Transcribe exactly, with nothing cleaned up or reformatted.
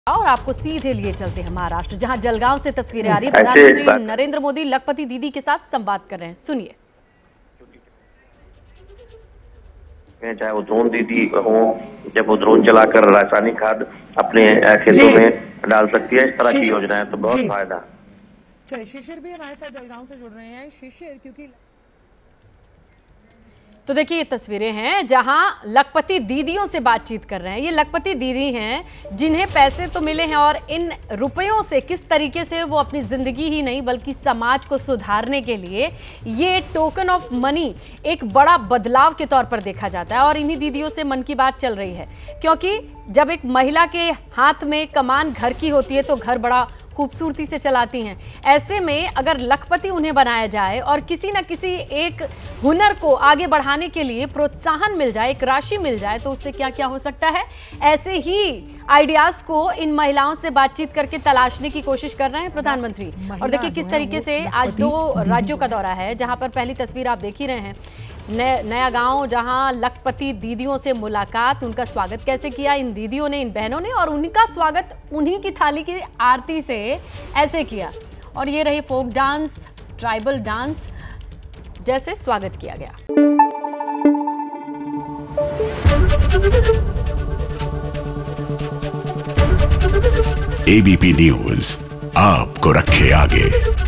और आपको सीधे लिए चलते हैं महाराष्ट्र, जहां जलगांव से तस्वीरें आ रही है। प्रधानमंत्री नरेंद्र मोदी लखपति दीदी के साथ संवाद कर रहे हैं, सुनिए। चाहे वो ड्रोन दीदी हो, जब वो ड्रोन चलाकर रासायनिक खाद अपने खेतों में डाल सकती है, इस तरह की योजना है तो बहुत फायदा। चलिए, शिशिर भी हमारे साथ जलगांव से जुड़ रहे हैं। शिशिर, क्योंकि तो देखिए ये तस्वीरें हैं जहां लखपति दीदियों से बातचीत कर रहे हैं। ये लखपति दीदी हैं जिन्हें पैसे तो मिले हैं और इन रुपयों से किस तरीके से वो अपनी जिंदगी ही नहीं बल्कि समाज को सुधारने के लिए ये टोकन ऑफ मनी एक बड़ा बदलाव के तौर पर देखा जाता है। और इन्हीं दीदियों से मन की बात चल रही है, क्योंकि जब एक महिला के हाथ में कमान घर की होती है तो घर बड़ा खूबसूरती से चलाती हैं। ऐसे में अगर लखपति उन्हें बनाया जाए और किसी न किसी एक हुनर को आगे बढ़ाने के लिए प्रोत्साहन मिल जाए, एक राशि मिल जाए, तो उससे क्या क्या हो सकता है। ऐसे ही आइडियाज को इन महिलाओं से बातचीत करके तलाशने की कोशिश कर रहे हैं प्रधानमंत्री। और देखिए किस तरीके से आज दो राज्यों का दौरा है, जहां पर पहली तस्वीर आप देख ही रहे हैं, नया गांव, जहां लखपति दीदियों से मुलाकात, उनका स्वागत कैसे किया इन दीदियों ने, इन बहनों ने, और उनका स्वागत उन्हीं की थाली की आरती से ऐसे किया। और ये रही फोक डांस, ट्राइबल डांस, जैसे स्वागत किया गया। एबीपी न्यूज आपको रखे आगे।